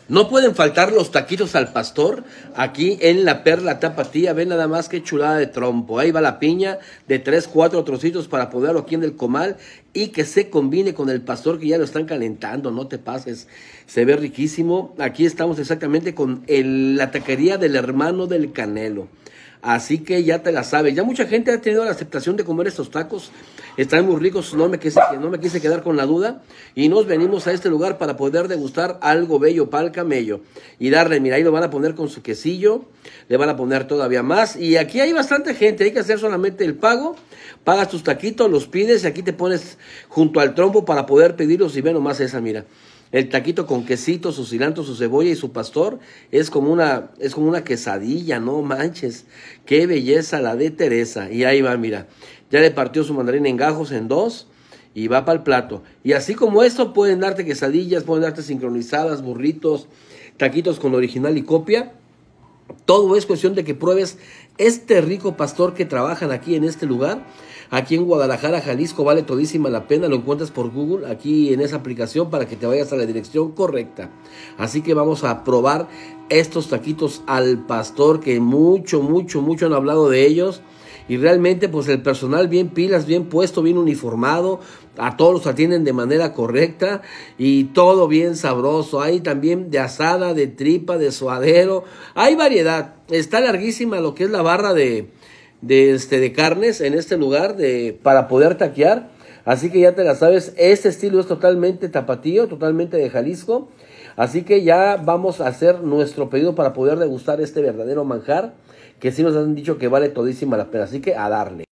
No pueden faltar los taquitos al pastor aquí en la Perla Tapatía. Ven nada más que chulada de trompo. Ahí va la piña de 3, 4 trocitos para ponerlo aquí en el comal y que se combine con el pastor que ya lo están calentando. No te pases, se ve riquísimo. Aquí estamos exactamente con la taquería del hermano del Canelo. Así que ya te la sabes. Ya mucha gente ha tenido la aceptación de comer estos tacos. Están muy ricos, no me quise quedar con la duda. Y nos venimos a este lugar para poder degustar algo bello para el camello. Y darle, mira, ahí lo van a poner con su quesillo. Le van a poner todavía más. Y aquí hay bastante gente, hay que hacer solamente el pago. Pagas tus taquitos, los pides y aquí te pones junto al trompo para poder pedirlos. Y ve nomás esa, mira. El taquito con quesito, su cilantro, su cebolla y su pastor es como una quesadilla, no manches. Qué belleza la de Teresa. Y ahí va, mira. Ya le partió su mandarina en gajos en 2 y va para el plato. Y así como esto pueden darte quesadillas, pueden darte sincronizadas, burritos, taquitos con original y copia. Todo es cuestión de que pruebes este rico pastor que trabajan aquí en este lugar. Aquí en Guadalajara, Jalisco, vale todísima la pena. Lo encuentras por Google, aquí en esa aplicación, para que te vayas a la dirección correcta. Así que vamos a probar estos taquitos al pastor, que mucho han hablado de ellos. Y realmente pues el personal bien pilas, bien puesto, bien uniformado. A todos los atienden de manera correcta y todo bien sabroso. Hay también de asada, de tripa, de suadero. Hay variedad. Está larguísima lo que es la barra de carnes en este lugar para poder taquear. Así que ya te la sabes, este estilo es totalmente tapatío, totalmente de Jalisco. Así que ya vamos a hacer nuestro pedido para poder degustar este verdadero manjar, que sí nos han dicho que vale todísima la pena. Así que a darle.